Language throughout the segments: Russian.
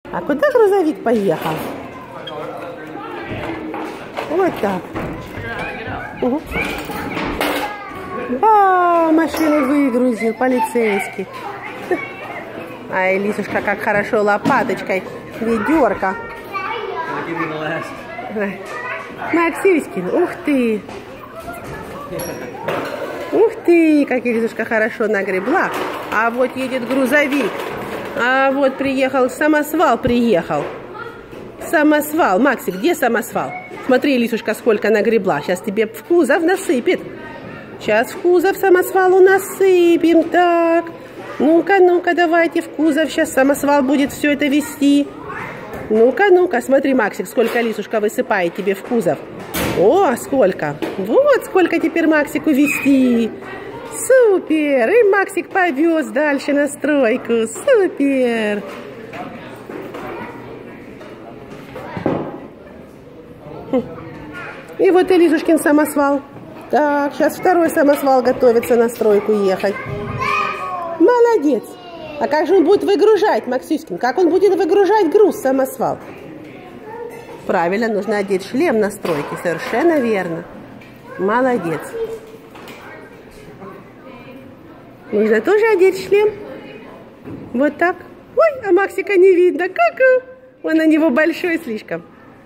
А куда грузовик поехал? Вот так. Угу. А, машину выгрузил полицейский. Ай, Лисушка, как хорошо лопаточкой. Ведерко. Максюськин, ух ты. Ух ты, как Лисушка хорошо нагребла. А вот едет грузовик. А вот приехал самосвал, приехал. Самосвал. Максик, где самосвал? Смотри, Лисушка, сколько нагребла. Сейчас тебе в кузов насыпет. Сейчас в кузов самосвалу насыпем. Так. Ну-ка, ну-ка, давайте в кузов. Сейчас самосвал будет все это везти. Ну-ка, ну-ка. Смотри, Максик, сколько Лисушка высыпает тебе в кузов. О, сколько. Вот сколько теперь Максику везти. Супер. И Максик повез дальше на стройку. Супер. И вот и Лизушкин самосвал. Так, сейчас второй самосвал готовится на стройку ехать. Молодец. А как же он будет выгружать, Максюськин? Как он будет выгружать груз, самосвал? Правильно, нужно одеть шлем на стройке. Совершенно верно. Молодец. Нужно тоже одеть шлем. Вот так. Ой, а Максика не видно. Ку-ку. Он на него большой слишком.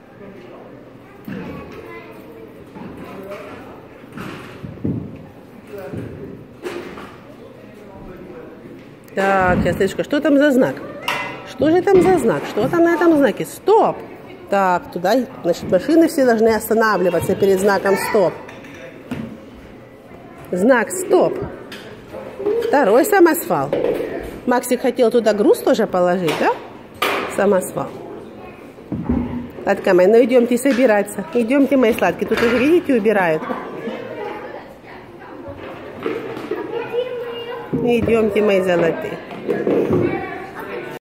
Так, сейчас, Лешка, что там за знак? Что же там за знак? Что там на этом знаке? Стоп! Так, туда, значит, машины все должны останавливаться перед знаком стоп. Знак стоп. Второй самосвал. Максик хотел туда груз тоже положить, да? Самосвал. Ладно, ну идемте собираться. Идемте, мои сладкие. Тут уже, видите, убирают. Идемте, мои золотые.